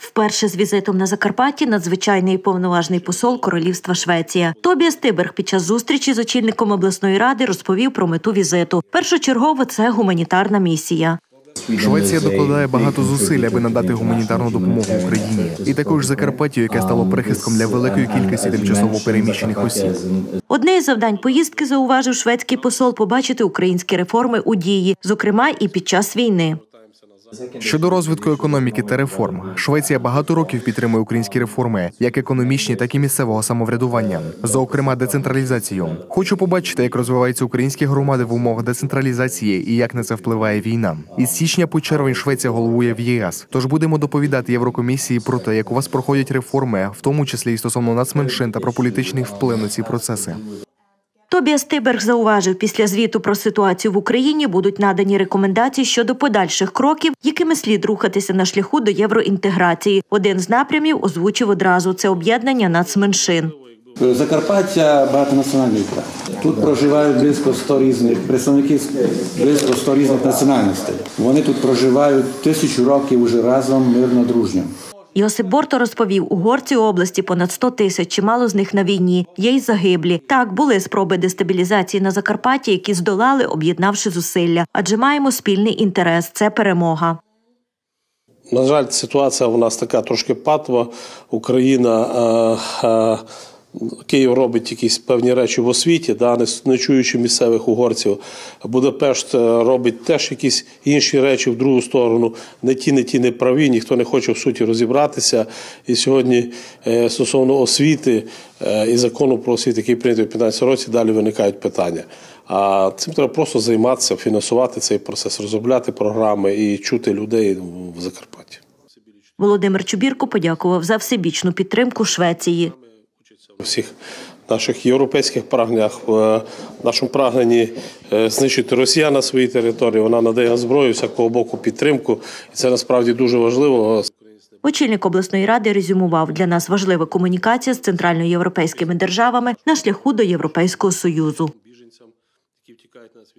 Вперше з візитом на Закарпатті надзвичайний і повноважний посол Королівства Швеція. Тобіас Тиберг під час зустрічі з очільником обласної ради розповів про мету візиту. Першочергово це гуманітарна місія. Швеція докладає багато зусиль, аби надати гуманітарну допомогу Україні. І також Закарпаттю, яке стало прихистком для великої кількості тимчасово переміщених осіб. Одне із завдань поїздки, зауважив шведський посол, побачити українські реформи у дії, зокрема і під час війни. Щодо розвитку економіки та реформ, Швеція багато років підтримує українські реформи, як економічні, так і місцевого самоврядування, зокрема децентралізацію. Хочу побачити, як розвиваються українські громади в умовах децентралізації і як на це впливає війна. Із січня по червень Швеція головує в ЄС, тож будемо доповідати Єврокомісії про те, як у вас проходять реформи, в тому числі і стосовно нацменшин та про політичний вплив на ці процеси. Тобіас Тиберг зауважив, після звіту про ситуацію в Україні будуть надані рекомендації щодо подальших кроків, якими слід рухатися на шляху до євроінтеграції. Один з напрямів озвучив одразу – це об'єднання нацменшин. Закарпаття – багатонаціональний край. Тут проживають близько 100 різних представників, близько 100 різних національностей. Вони тут проживають 1000 років уже разом, мирно, дружньо. Йосип Борто розповів, угорці області понад 100 тисяч, чимало з них на війні, є й загиблі. Так, були спроби дестабілізації на Закарпатті, які здолали, об'єднавши зусилля. Адже маємо спільний інтерес – це перемога. На жаль, ситуація у нас така трошки патова. Київ робить якісь певні речі в освіті, не чуючи місцевих угорців. Будапешт робить теж якісь інші речі в другу сторону. Не ті не праві, ніхто не хоче в суті розібратися. І сьогодні стосовно освіти і закону про освіту, який прийнятий у 2015 році, далі виникають питання. А цим треба просто займатися, фінансувати цей процес, розробляти програми і чути людей в Закарпатті. Володимир Чубірко подякував за всебічну підтримку Швеції. У всіх наших європейських прагненнях, в нашому прагненні знищити росіян на своїй території, вона надає зброю, всякого боку підтримку, і це насправді дуже важливо. Очільник обласної ради резюмував, для нас важлива комунікація з центральноєвропейськими державами на шляху до Європейського Союзу.